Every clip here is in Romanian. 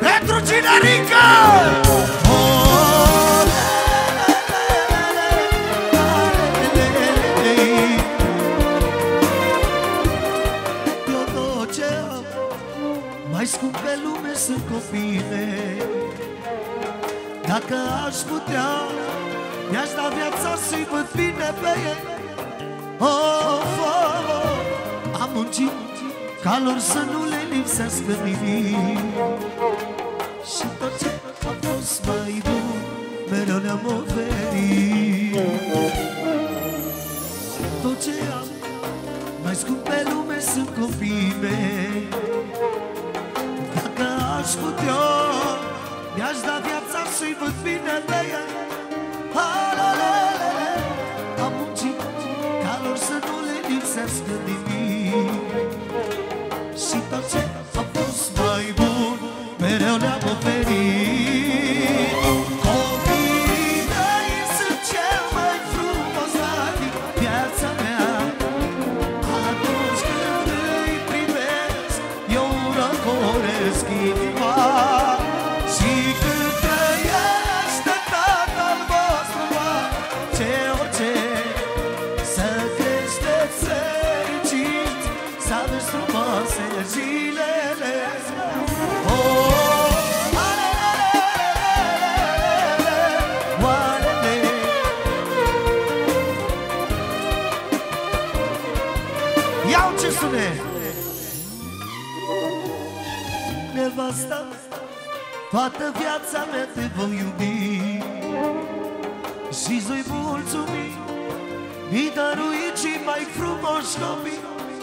Pentru Cinerică! Eu tot ce am mai scump pe lume sunt copiii mei. Dacă aș putea, mi-aș da viața să-i văd bine pe ei. Am muncit ca lor să nu le lipsească nimic. Și tot ce a fost mai bun mereu le-am oferit. Tot ce am mai scump pe lume sunt copiii mei. Dacă aș putea, mi-aș da viața să-i văd bine pe ei. Am muncit ca lor să nu le lipsească nimic. Și tot ce a fost mai bun mereu le-am oferit. Copiii mei sunt cel mai frumos la din viața mea. Atunci când îi privesc, eu răcoresc inima. Și când trăiește Tatăl vostru, ce orice, să creșteți fericiți, să aveți frumoase zilele. Iau ce sune! Nevasta, toată viața mea te voi iubi și-ți voi mulțumi. Mi-ai dăruit cei mai frumoși copii.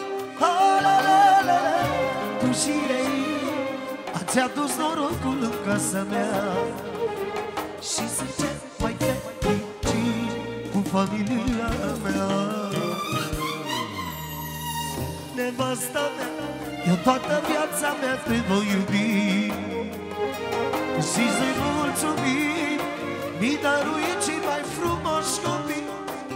Tu și ei ați adus norocul în casa mea și sunt cel mai fericit cu familia mea. Nevasta mea, eu toată viața mea te voi iubi și-ți voi mulțumi. Mi-ai dăruit cei mai frumoși copii.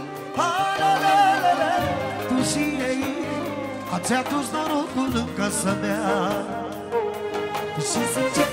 Tu și ei ați adus norocul în casa mea și sunt